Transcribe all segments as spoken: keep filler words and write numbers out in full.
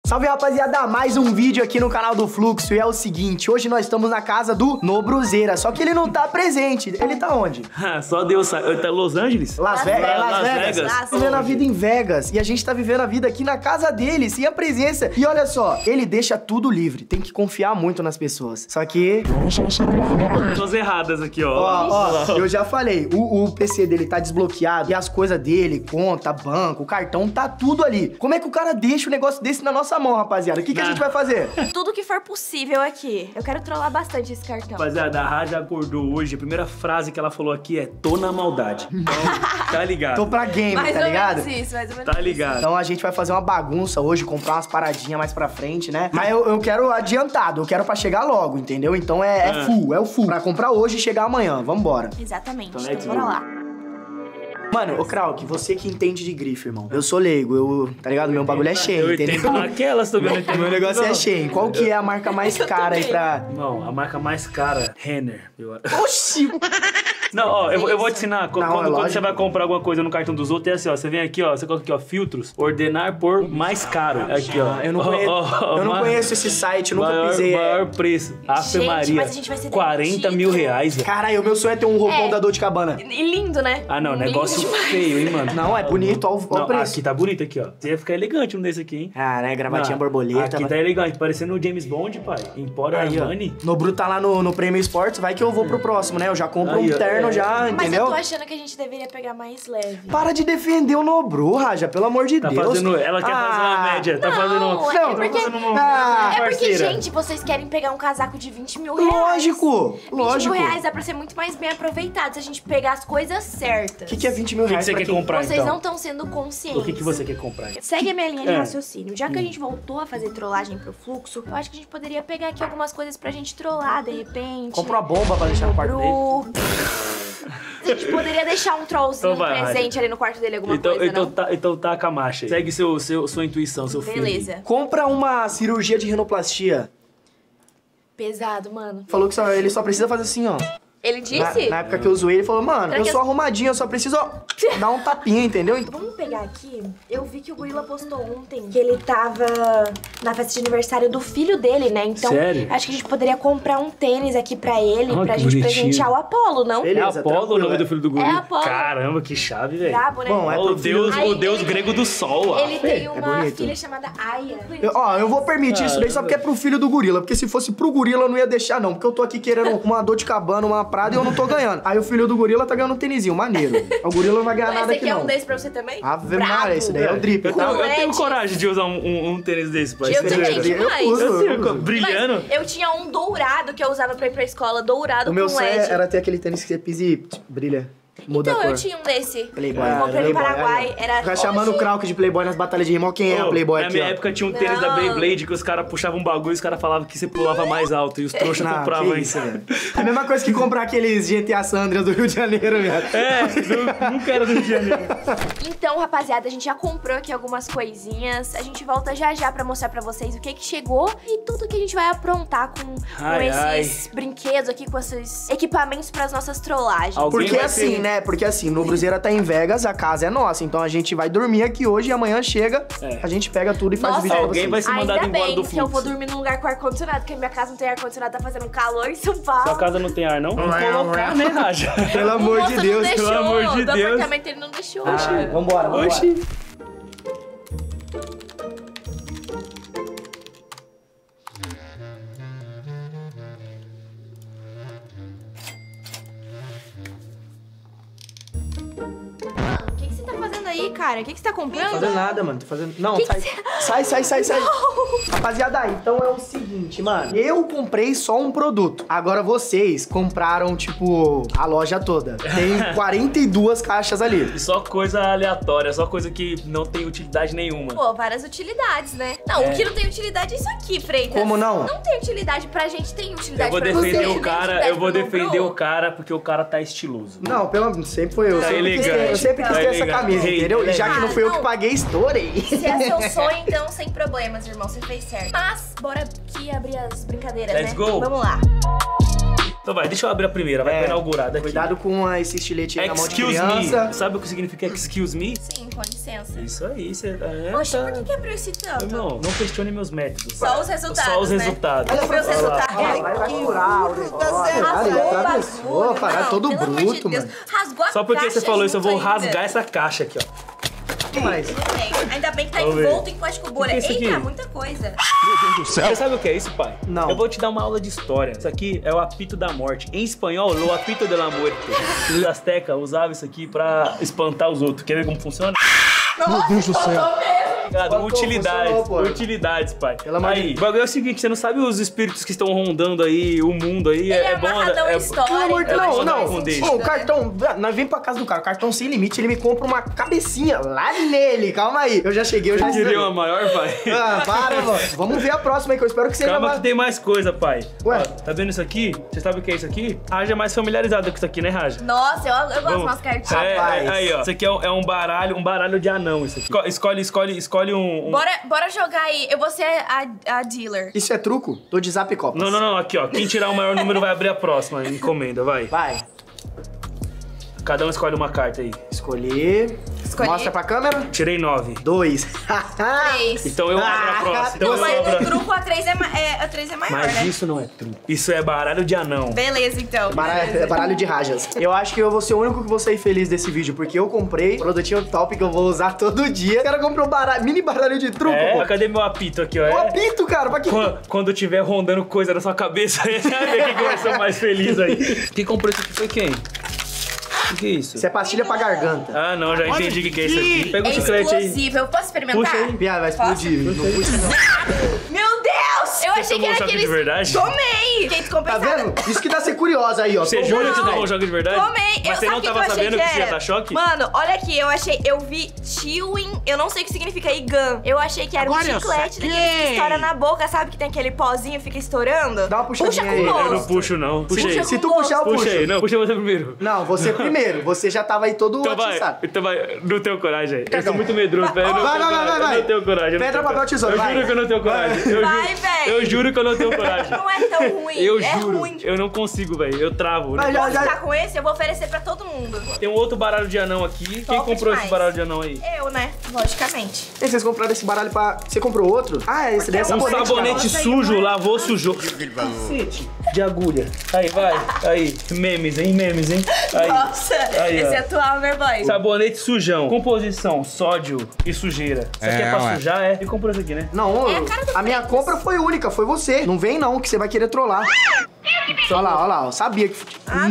Salve, rapaziada, mais um vídeo aqui no canal do Fluxo. E é o seguinte, hoje nós estamos na casa do Nobruzeira, só que ele não tá presente. Ele tá onde? Só Deus sabe. Ele tá em Los Angeles? Las, Ve Las, Las Vegas. Vegas. Tá vivendo a vida em Vegas. E a gente tá vivendo a vida aqui na casa dele, sem a presença. E olha só, ele deixa tudo livre. Tem que confiar muito nas pessoas. Só que... Pessoas erradas aqui, ó. Ó, ó, eu já falei, o, o P C dele tá desbloqueado e as coisas dele, conta, banco, cartão, tá tudo ali. Como é que o cara deixa o negócio desse na nossa mão, rapaziada? O que, que a gente vai fazer? Tudo que for possível aqui. Eu quero trollar bastante esse cartão. Rapaziada, a Raja acordou hoje. A primeira frase que ela falou aqui é: tô na maldade. Então, tá ligado? Tô pra game, mais tá ou ligado? menos isso, mais ou menos Tá ligado? Então a gente vai fazer uma bagunça hoje, comprar umas paradinhas mais pra frente, né? Mas eu, eu quero adiantado, eu quero pra chegar logo, entendeu? Então é, é Ah. full, é o full. Pra comprar hoje e chegar amanhã, vambora. Exatamente, Então, então, let's bora go. lá. Mano, ô Krauk, você que entende de grife, irmão. Eu sou leigo, eu, tá ligado? Meu bagulho é cheio, Eu entendeu? entendo aquelas também. Não entendo Meu negócio não. é cheio. Qual que é a marca mais cara aí pra... Não, a marca mais cara, Renner. Eu... Oxi! Não, ó, eu, vou- eu vou te ensinar. Quando, Não, é quando lógico. você vai comprar alguma coisa no cartão dos outros, é assim, ó. Você vem aqui, ó. Você coloca aqui, ó, filtros. Ordenar por mais caro. Aqui, ó. Eu não, Ó, conheço, ó, eu não ma- conheço esse site, eu nunca maior, pisei. maior preço. Ave Gente, Maria. mas a gente vai ser quarenta mil demitido. reais, velho. Caralho, o meu sonho é ter um roupão É. da Dolce Gabbana. E lindo, né? Ah, não. Lindo Negócio demais. feio, hein, mano. Não, é bonito, ó o, ó o Não, preço. aqui tá bonito aqui, ó. Você ia ficar elegante um desse aqui, hein? Ah, né, gravatinha Não, borboleta. Aqui vai- tá elegante, parecendo o James Bond, pai. Empório Aí, ó. Armani. Nobru tá lá no, no Prêmio Esportes, vai que eu vou pro próximo, né? Eu já compro Aí, um ó, terno é. já, Mas entendeu? eu tô achando que a gente deveria pegar mais leve. Para de defender o Nobru, Raja, pelo amor de Tá Deus. fazendo... Ela quer fazer uma Ah, média. Tá não, fazendo... é Não, tá porque- fazendo uma... Ah, É porque, parceira. gente, vocês querem pegar um casaco de vinte mil reais. Lógico, vinte lógico. mil reais dá pra ser muito mais bem aproveitado se a gente pegar as coisas certas. O que, que é vinte mil O que, que reais você pra quer quem? comprar, Vocês então? não estão sendo conscientes. O que, que você quer comprar? Segue a minha linha de É. raciocínio. Já que a gente voltou a fazer trollagem pro fluxo, eu acho que a gente poderia pegar aqui algumas coisas pra gente trollar, de repente. Compra uma bomba pra deixar no quarto dele. Bru. A gente poderia deixar um trollzinho Então vai, presente ali no quarto dele, alguma Então, coisa, então, não? tá, então tá com a marcha aí. Segue seu, seu, sua intuição, seu filho. Beleza. Compra uma cirurgia de rinoplastia. Pesado, mano. Falou que só, ele só precisa fazer assim, ó. Ele Na, disse? na época que eu zoei, ele falou, mano, Será eu que sou eu- arrumadinho, eu só preciso ó, dar um tapinha, entendeu? Então, Vamos pegar aqui. Eu vi que o Gorila postou ontem que ele tava na festa de aniversário do filho dele, né? Então, Sério? acho que a gente poderia comprar um tênis aqui pra ele, Ah, pra que gente bonitinho. presentear o Apolo, não? Ele- É Beleza, Apolo o tranquilo, nome é. do filho do gorila? É Apolo. Caramba, que chave, velho. Brabo, né? Bom, é Ó, pro o deus, Aí o deus ele- grego do sol, ó. Ele tem é uma bonito. filha chamada Aya. eu- ó, eu vou permitir isso daí só Caramba. porque é pro filho do gorila. Porque se fosse pro gorila, eu não ia deixar, não. Porque eu tô aqui querendo uma Dolce Gabbana, uma Prada e eu não tô ganhando. Aí o filho do gorila tá ganhando um tênisinho, maneiro. O gorila não vai ganhar nada Esse aqui, aqui é não. um desse pra você também? Ave Brabo. Maria, esse daí é o drip, Eu, tá? tenho- eu tenho Led. coragem de usar um, um, um tênis desse, pai. Eu Você também, vê? demais. Eu uso, Eu eu tenho, uso. brilhando. Mas eu tinha um dourado que eu usava pra ir pra escola, dourado O meu com sonho L E D. era ter aquele tênis que você pisa e tch, brilha. Muda Então, a cor. eu tinha um desse. Playboy. Eu comprei no Playboy, Paraguai. aí, ó. Era Fica chamando o Oxi. Krauk de Playboy nas batalhas de rima. Quem é a Ô, Playboy na aqui, minha ó? época tinha um tênis da Não. Beyblade que os caras puxavam um bagulho e os caras falavam que você pulava mais alto e os trouxas Não, compravam que isso. isso, velho. É a mesma coisa que comprar aqueles G T A Sandras do Rio de Janeiro, velho. É, nu- nunca era do Rio de Janeiro. Então, rapaziada, a gente já comprou aqui algumas coisinhas. A gente volta já já pra mostrar pra vocês o que que chegou e tudo que a gente vai aprontar com, com Ai, esses brinquedos aqui, com esses equipamentos pras nossas trollagens. Alguém Porque vai assim, ter- né? Porque assim, no Bruzeira tá em Vegas, a casa é nossa. Então a gente vai dormir aqui hoje e amanhã chega, É. a gente pega tudo e faz Nossa, o vídeo pra alguém vocês. vai ser mandado Ainda embora bem do que eu vou fluxo. dormir num lugar com ar-condicionado, porque minha casa não tem ar-condicionado, tá fazendo calor em São Paulo. Sua casa não tem ar, não? Vamos colocar, né, Raja? Pelo amor O de moço Deus. não deixou, pelo amor de do Deus. apartamento ele não deixou. Ah, vambora, vambora. Oxi. Mano, o que, que você tá fazendo aí, cara? O que, que você tá comprando? Não tô fazendo nada, mano. Tô fazendo. Não, Que sai. que sai, sai, sai, sai. Rapaziada, então é o seguinte, mano. Eu comprei só um produto. Agora vocês compraram, tipo, a loja toda. Tem quarenta e duas caixas ali. E só coisa aleatória, só coisa que não tem utilidade nenhuma. Pô, várias utilidades, né? Não, É. o que não tem utilidade é isso aqui, Freitas. Como não? Não tem utilidade pra gente, tem Eu utilidade vou pra defender você. o tem cara, utilidade eu vou pro defender Bru. o cara porque o cara tá estiloso. Não, pelo sempre foi eu. Tá sempre quis ter, elegante, eu sempre quis tá ter essa elegante. camisa, Hey, entendeu? E já que ah, não foi eu não. que paguei, estourei. Se é seu sonho, então sem problemas, irmão. Você fez certo. Mas, bora aqui abrir as brincadeiras, Let's né? go. Vamos lá. Então vai, deixa eu abrir a primeira, vai É, pra inaugurar daqui. Cuidado com esse estilete aí na mão de Excuse criança. me. Sabe o que significa excuse me? Sim, com licença. Isso aí, você... É, Poxa, tá. por que que abriu esse tanto? Não, não questione meus métodos. Só os resultados, Só os né? resultados. Olha meus resultados. Vai, vai, vai furar o negócio. Cara, Rasgou ele o atravessou, bagulho. cara, Não, todo pelo amor bruto, de Deus. mano. Rasgou a Só porque caixa você falou isso, eu vou junto ainda. rasgar essa caixa aqui, ó. O que mais? Tudo bem. Ainda bem que tá Vamos ver. envolto em plástico bolha. Que que é isso Eita, aqui? muita coisa. Você sabe o que é isso, pai? Não. Eu vou te dar uma aula de história. Isso aqui é o apito da morte. Em espanhol, o apito de la muerte. Os aztecas usavam isso aqui pra espantar os outros. Quer ver como funciona? Meu Deus do céu. Obrigado. Espantou, Utilidades. funcionou, pô. Utilidades, pai. Pelo amor de Aí, Deus. o bagulho é o seguinte, você não sabe os espíritos que estão rondando aí, o mundo aí. Ele é, é bom. amarradão É, em história. Pelo amor de então Deus, acho que não, faz não. com sentido, Pô, o né? cartão, nós vem pra casa do cara, o cartão sem limite, ele me compra uma cabecinha lá nele. Calma aí, eu já cheguei, eu já Você queria uma maior, pai? Ah, para, mano. Vamos ver a próxima aí, que eu espero que seja Calma mais... que tem mais coisa, pai. Ué? Ó, tá vendo isso aqui? Você sabe o que é isso aqui? Raja é mais familiarizada com isso aqui, né, Raja? Nossa, eu, eu gosto de Vamos. umas cartinhas. É, Rapaz. é, aí, ó. Isso aqui é um, é um baralho, um baralho de anão, isso aqui. Esco- Escolhe, escolhe, escolhe um... um- Bora, bora jogar aí. Eu vou ser a, a dealer. Isso é truco? Tô de zap copas. Não, não, não, aqui, ó. Quem tirar o maior número vai abrir a próxima encomenda, vai. Vai. Cada um escolhe uma carta aí. Escolher. Escolhi. Mostra pra câmera. Tirei nove. Dois. Três. Então eu abro a Ah, próxima. Então Não, mas sobra... no truco a três é, ma- é, a três é maior, Mas né? isso não é truco. Isso é baralho de anão. Beleza, então. Baralho, Beleza. baralho de rajas. Eu acho que eu vou ser o único que vou sair feliz desse vídeo, porque eu comprei um produtinho top que eu vou usar todo dia. O cara comprou um baralho, mini baralho de truco, É, pô. cadê meu apito aqui, ó? Um É. apito, cara, pra que... Quando, quando tiver rondando coisa na sua cabeça, ver quem que vai ser o mais feliz aí. Quem comprou isso aqui foi quem? O que, que é isso? Isso é pastilha pra garganta. Ah, não, já entendi o que, que é isso aqui. Pega É o chiclete aí. explosivo. Eu posso experimentar? Puxa aí. Piada, vai explodir. Não puxa, não. Meu Deus! Eu achei que tomou era um choque de aqueles... verdade? Tomei! Fiquei Tá descompensada. vendo? Isso que dá ser curiosa aí, ó. Você Tô- jura que você Não. tomou um choque de verdade? Tomei! Mas eu você sabe não o que tava eu achei sabendo que, que você ia era? dar choque? Mano, olha aqui, eu achei, eu vi chewing, eu não sei o que significa igan. Eu achei que era Agora um eu chiclete saquei. daquele que estoura na boca, sabe? Que tem aquele pozinho e fica estourando. Dá uma puxadinha Puxa com aí. o Eu não gosto. puxo, não. Puxa aí. Puxa Se com tu puxar, eu Puxa puxo. aí. Não, puxa você primeiro. Não, você primeiro. Você já tava aí todo Então vai, atiçado. então vai, não tenho coragem. Eu sou muito medroso, velho. Eu não Vai, tenho vai, vai, coragem. vai, Eu não tenho coragem. eu não Pedra, tenho papel, coragem. tesoura, Eu vai. juro que eu não tenho coragem. Eu Vai, juro- véi. Eu juro que eu não tenho coragem. Não é tão ruim. Eu é juro. ruim. Eu não consigo, velho. Eu travo. Vai, Não já, Posso já. ficar com esse? Eu vou oferecer pra todo mundo. Tem um outro baralho de anão aqui. Quem Top comprou demais. esse baralho de anão aí? Eu, né? Logicamente. E vocês compraram esse baralho pra... Você comprou outro? Ah, esse daí é Porque Um sabonete. sabonete Nossa, sujo, aí, lavou, sujou. Cacete. De agulha. Aí, vai. Aí. Memes, hein? Memes, hein? Aí. Nossa, Aí, ó. esse é atual, meu boy. Sabonete sujão. Composição, sódio e sujeira. Isso aqui é, É, pra ué. sujar, é? E comprou isso aqui, né? Não, É a cara do a minha Freitas. compra foi única, foi você. Não vem não, que você vai querer trollar. Olha lá, olha lá, eu sabia que... Ah,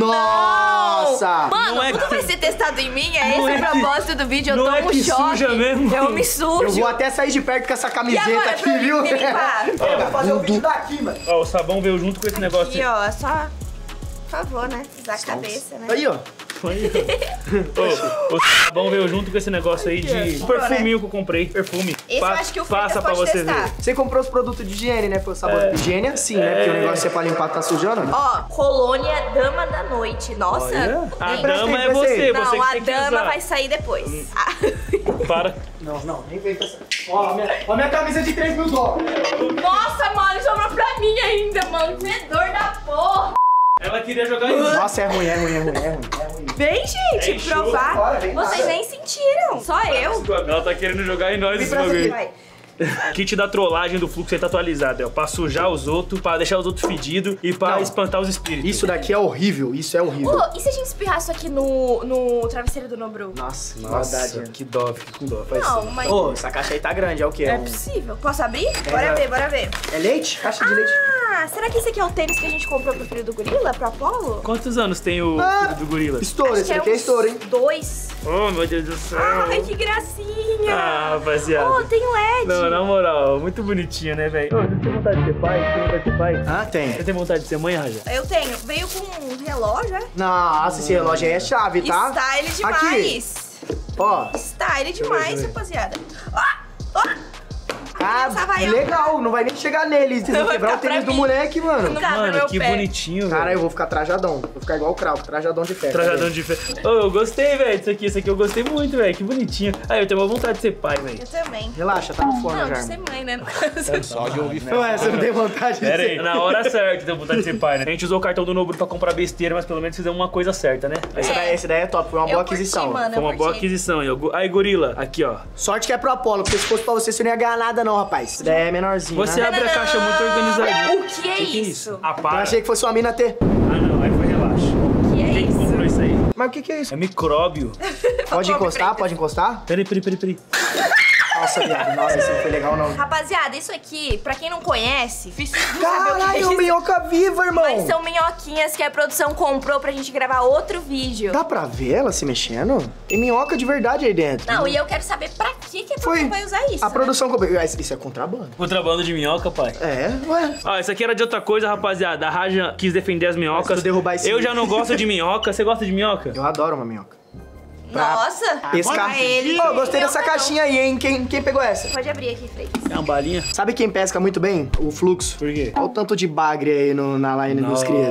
Nossa! não! Mano, Não é tudo que- vai ser testado em mim? É Não esse é o que- propósito do vídeo? Eu não tomo é que choque. suja mesmo? Eu me sujo. Eu vou até sair de perto com essa E camiseta agora, aqui, pra viu? me limpar? Eu vou fazer o vídeo daqui, mano. Ó, o sabão veio junto com esse negócio. Aqui, ó, só... Por favor, né? Usar a cabeça, né? Aí, ó. Aí, ó. Ô, o sabão veio junto com esse negócio aí de... ó. perfuminho que eu comprei. Perfume. Esse Pa- eu acho que o Passa Freitas pra pode você testar. ver. Você comprou os produtos de higiene, né? Foi o sabor de higiene assim, né? Porque o negócio é pra limpar, tá sujando. Ó, colônia Dama da Noite. Nossa. Olha, a nem- Presta dama aí, é presta aí. você, Não, você que a tem que dama usar. vai sair depois. Ah. Para. Não, não, nem fez essa. Ó, a minha, ó, a minha camisa de três mil dólares. Nossa, mano, sobrou pra mim ainda, mano. Fedor da porra. Ela queria jogar isso. Nossa, é ruim, é ruim, é ruim, é ruim. É ruim. Vem, gente, É show. provar. Bora, vem Vocês nada. nem sentiram. Só eu. Ela tá querendo jogar em nós esse presta aqui, bagulho. Vai. Kit da trollagem do fluxo aí tá atualizado, ó. Pra sujar os outros, pra deixar os outros fedidos e pra Não. espantar os espíritos. Isso daqui é horrível, isso é horrível. Ô, e se a gente espirrar isso aqui no, no travesseiro do Nobru? Nossa, que Nossa, maldade. né? que dó, fica com dó. Faz Não, isso. mas... Ô, essa caixa aí tá grande, é o quê? É um- possível. Posso abrir? Bora é. ver, bora ver. É leite? Caixa de leite. Ah, será que esse aqui é o tênis que a gente comprou pro filho do gorila, pro Apollo? Quantos anos tem o Ah. filho do gorila? Estouro, esse Acho daqui é uns estouro, hein? Dois. Oh, meu Deus do céu. Ai, que gracinha. Ah, rapaziada. Oh, tem L E D. Não, na moral, muito bonitinha, né, velho? Ô, você tem vontade de ser pai? Você tem vontade de ser pai? Ah, tem. Você tem vontade de ser mãe, Raja? Eu tenho. Veio com um relógio, né? Nossa, esse relógio aí é chave, tá? Style demais. Ó, Style demais, ver. rapaziada. Ó, ó. Ah, legal, não vai nem chegar nele. Vocês vão quebrar o tênis do moleque, mano. Não cabe no Mano, meu que pé. bonitinho, Cara, velho. eu vou ficar trajadão. Vou ficar igual o Cravo, trajadão de festa. Trajadão de festa. Ô, eu gostei, velho, disso aqui. Isso aqui eu gostei muito, velho. Que bonitinho. Aí, eu tenho uma vontade de ser pai, velho. Eu também. Relaxa, tá no forno Não, já. de ser mãe, né? Só de ouvir Ué, você não tem vontade de Pera ser... aí, na hora certa deu vontade de ser pai, né? A gente usou o cartão do Nobru pra comprar besteira, mas pelo menos fizemos uma coisa certa, né? Esse, daí, esse daí é top, foi uma Eu boa curti, aquisição. mano. Foi uma eu boa curti. aquisição. E eu- Aí, gorila, aqui, ó. Sorte que é pro Apollo, porque se fosse pra você, você não ia ganhar nada não, rapaz. Esse daí é menorzinho, Você né? abre a caixa muito organizadinha. O que é Que que isso? Ah, Eu para. achei que fosse uma mina ter. Ah, não, aí foi relaxa. O que é Quem que isso? comprou isso aí? Mas o que que é isso? É micróbio. Pode encostar? Pode encostar? Peraí, peraí, peraí, peraí. Nossa, viado. Nossa, isso não foi legal, não. Rapaziada, isso aqui, pra quem não conhece, difícil de saber o que é Caralho, isso. minhoca viva, irmão. Mas são minhoquinhas que a produção comprou pra gente gravar outro vídeo. Dá pra ver ela se mexendo? Tem minhoca de verdade aí dentro. Não, e eu quero saber pra que, que a Foi. produção vai usar isso. A né? produção... comprou. Ah, Isso é contrabando. Contrabando de minhoca, pai. É, ué. Ó, isso aqui era de outra coisa, rapaziada. A Raja quis defender as Mas se minhocas. tu derrubar esse Eu vídeo- já não gosto de minhoca. Você gosta de minhoca? Eu adoro uma minhoca. Nossa! Pescar. Pra ele. Ô, gostei dessa Minhoca não. caixinha aí, hein? Quem, quem pegou essa? Pode abrir aqui, Freitas. É uma balinha? Sabe quem pesca muito bem? O Fluxo. Por quê? Olha o tanto de bagre aí no, na line dos crias.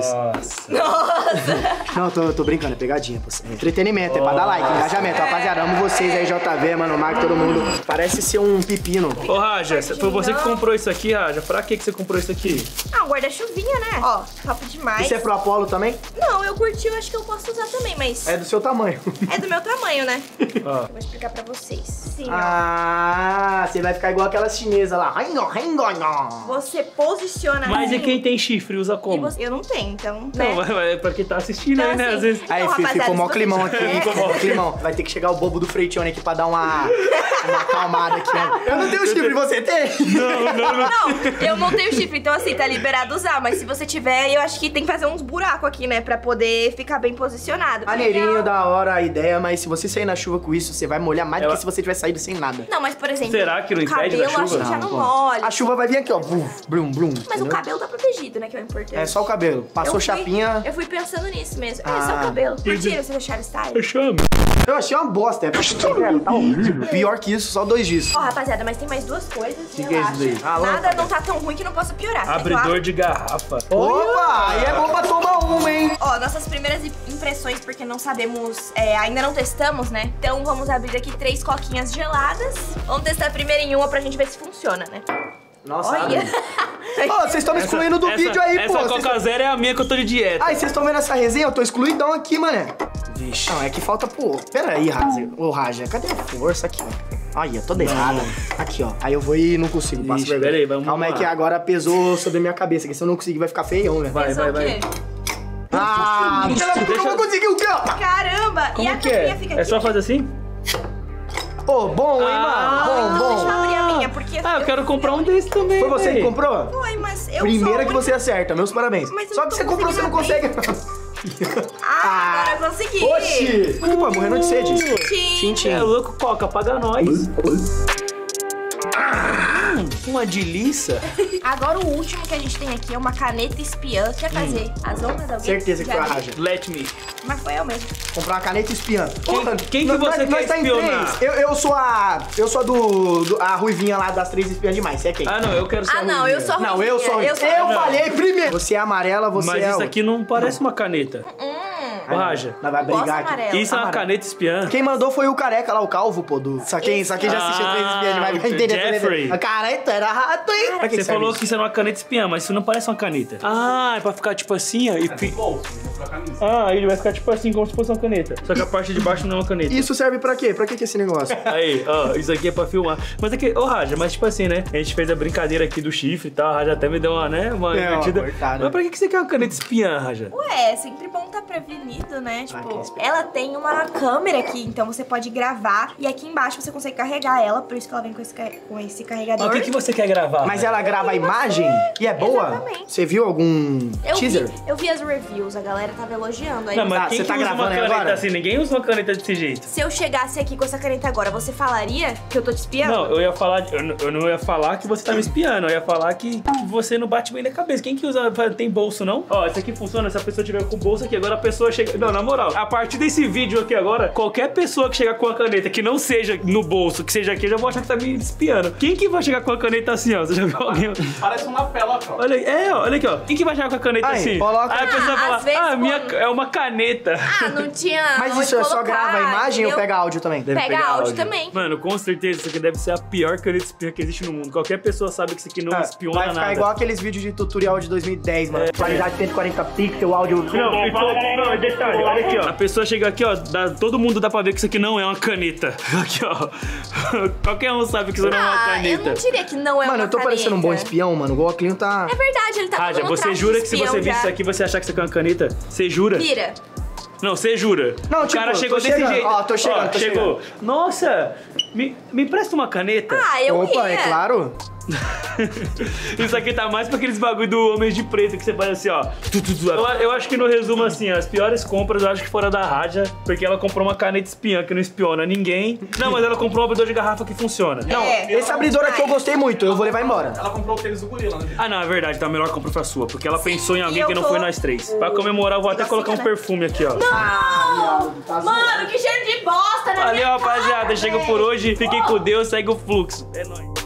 Nossa. Não, tô, tô brincando, é pegadinha, pô. É entretenimento, é pra dar like, engajamento. Rapaziada, amo vocês aí, J V, mano, Marco, todo mundo. Parece ser um pepino. Ô, Raja, foi você que comprou isso aqui, Raja? Pra que que você comprou isso aqui? Ah, um guarda-chuvinha, né? Ó, top demais. Isso é pro Apollo também? Não, eu curti, eu acho que eu posso usar também, mas É do seu tamanho. é do meu tamanho, né? Ó. Eu vou explicar pra vocês. Sim, ó. Ah, você vai ficar igual aquelas chinesas lá. Você posiciona Mas assim, e quem tem chifre usa e como? você- Eu não tenho, então, Não, né? mas mas é pra quem tá assistindo Então, aí, né? assim, Às vezes. Aí, Então, fi- rapaziada, ficou mó se climão você aqui, hein? quiser- Ficou mó climão. Vai ter que chegar o bobo do Freitione aqui pra dar uma, uma acalmada aqui, ó. Eu não tenho chifre, você tem? Não, eu não tenho chifre, então assim, tá liberado usar. Mas se você tiver, eu acho que tem que fazer uns buracos aqui, né? Pra poder ficar bem posicionado. Maneirinho, da hora a ideia, mas se você sair na chuva com isso, você vai molhar mais do Ela- que se você tivesse saído sem nada. Não, mas por exemplo, Será que não o impede da cabelo acho chuva? que já não pô. molha. A chuva vai vir aqui, ó. Vuf, blum, blum. Mas entendeu? o cabelo tá protegido, né? Que é o importante. É só o cabelo. Passou Eu fui- chapinha. Eu fui pensando nisso mesmo. É, Ah. só o cabelo. Curtiram vocês acharam style? Eu chamo. Eu achei uma bosta. É pra velho, tá horrível. Pior que isso, só dois dias. Ó, rapaziada, mas tem mais duas coisas. Que que é isso daí? Ah, Nada lâmpada. não tá tão ruim que não possa piorar. Abridor de garrafa. Opa, aí é bom pra tomar uma, hein? Ó, nossas primeiras impressões, porque não sabemos, é, ainda não testamos, né? Então vamos abrir aqui três coquinhas geladas. Vamos testar primeiro em uma pra gente ver se funciona, né? Nossa, Olha. abre. Ô, vocês estão me excluindo do essa, vídeo aí, essa pô. Essa Vocês Coca tão- Zero é a minha que eu tô de dieta. Ai, vocês estão vendo essa resenha? Eu tô excluidão aqui, mané. Vixe. Não, é que falta, pô. Pera aí, Raja. Ô, Raja, cadê a força aqui, ó? Aí, toda errada. Aqui, ó. Aí eu vou e não consigo. Passo Ixi, vergonha. pera aí, vamos Calma aí lá. que agora pesou sobre a minha cabeça, que se eu não conseguir vai ficar feião, né? Vai, vai, vai. Ah, eu não vou conseguir o quê, ó? Caramba! Como e a que é? tampinha fica aqui. É só fazer assim? Ô, bom, hein, Ah, mano? Bom, Não, deixa eu bom. abrir a minha, porque... Ah, eu quero comprar um desse também. Foi você que véi. comprou? Foi, mas eu Primeira sou a que única- você acerta, meus parabéns. Mas eu Só não que tô você comprou, você não consegue. conseguindo Ah, agora eu consegui. Oxi! Pô, morrendo de sede. Tchim. Tchim, É tchim. louco, Coca, paga nós. Hum, uma delícia. Agora o último que a gente tem aqui é uma caneta espiã. Quer fazer as honras de alguém? Certeza que Já foi a vi. Raja. Let me. Mas foi eu mesmo. Comprar uma caneta espiã. Porra, quem que nós- você nós, quer nós tá em espionar? três. Eu, eu sou a... Eu sou a do, do... A ruivinha lá das três espiãs demais. Você é quem? Ah, não, eu quero ser Ah, a não, ruivinha. eu sou a Não, ruivinha. eu sou... Eu Eu, sou a ruivinha. falei primeiro. Você é amarela, você Mas é... isso o- aqui não parece uma caneta. Ô, Raja, Nós vai Eu gosto brigar aqui. amarelo. isso é uma Amarelo. caneta espiã. Quem mandou foi o careca lá, o calvo, pô, do... Só quem, só quem já assistiu Ah, Três Espiãs demais vai o entender. Jeffrey. A careta era rato, hein? Pra que Você que serve falou isso? que isso era uma caneta espiã, mas isso não parece uma caneta. Ah, é pra ficar tipo assim, ó. E... fi- Ah, ele vai ficar tipo assim, como se fosse uma caneta. Só que a parte de baixo não é uma caneta. Isso serve pra quê? Pra que que é esse negócio? Aí, ó, isso aqui é pra filmar. Mas é que, ô Raja, mas tipo assim, né? A gente fez a brincadeira aqui do chifre e tal. A Raja até me deu uma, né? Uma É, uma invertida. cortada. Mas pra que que você quer uma caneta espiã, Raja? Ué, é sempre bom estar prevenido, né? Ah, Tipo, que espe- ela tem uma câmera aqui, então você pode gravar. E aqui embaixo você consegue carregar ela, por isso que ela vem com esse, ca- com esse carregador. Mas o que, que você quer gravar? Mas Raja? ela grava a imagem e é boa? Exatamente. Você viu algum eu teaser? vi, eu vi as reviews, a galera tava elogiando. Aí Não, mas Ah, quem você que tá usa uma gravando aí caneta agora? assim? Ninguém usa uma caneta desse jeito. se eu chegasse aqui com essa caneta agora, você falaria que eu tô te espiando? Não, eu ia falar, eu, não- eu não ia falar que você tá me espiando, eu ia falar que você não bate bem na cabeça. Quem que usa, tem bolso não? Ó, isso aqui funciona se a pessoa tiver com o bolso aqui. Agora a pessoa chega chega... Não, na moral, a partir desse vídeo aqui agora, qualquer pessoa que chegar com a caneta que não seja no bolso, que seja aqui, eu já vou achar que tá me espiando. Quem que vai chegar com a caneta assim, ó? Você já viu alguém? Parece um lapela, ó. Olha aí, é, ó, olha aqui, ó. Quem que vai chegar com a caneta Aí, assim? coloca- Aí a pessoa Ah, fala, às vezes ah, minha, quando- é uma caneta. Ah, não tinha. Mas onde isso é só colocar, grava a imagem ou entendeu? pega áudio também? Deve Pega pegar áudio também. Mano, com certeza isso aqui deve ser a pior caneta espirra que existe no mundo. Qualquer pessoa sabe que isso aqui não Ah, espiona vai ficar nada. igual aqueles vídeos de tutorial de dois mil e dez, mano. Qualidade cento e quarenta pixels, áudio... Não, ficou, não, detalhe, olha aqui, ó. A pessoa chega aqui, ó, dá, todo mundo dá pra ver que isso aqui não é uma caneta. Aqui, ó. Qualquer um sabe que isso não é uma Ah, eu caneta. não diria que não é Mano, uma eu tô parecendo um bom caneta. espião, mano. O Oclinho tá... É verdade, ele tá Raja, todo no você traje jura de que se espião você visse já. isso aqui, você achar que isso aqui é uma caneta? Você jura? Vira. Não, você jura. Não, o tipo, cara tô chegou desse chegando. jeito. Ó, tô chegando, tô chegou. Nossa, me, me presta uma caneta. Ah, eu Opa, ia. é claro. Isso aqui tá mais pra aqueles bagulho do Homem de Preto que você faz assim, ó. Tu, tu, tu. Eu, eu acho que no resumo, assim, as piores compras eu acho que foram da Raja, porque ela comprou uma caneta espiã que não espiona ninguém. Não, mas ela comprou um abridor de garrafa que funciona. Não, É. esse abridor aqui eu gostei muito. Eu vou levar embora. Ela comprou o tênis do gorila, né? Ah, não, é verdade, então a melhor compra foi a sua, porque ela pensou em alguém eu que não tô- foi nós três. Pra comemorar, eu vou até colocar um né? perfume aqui, ó. Ah, tá Mano, que cheiro de bosta na Valeu, minha rapaziada, cara, chega véi. por hoje. Fiquem com Deus, segue o fluxo. É nóis.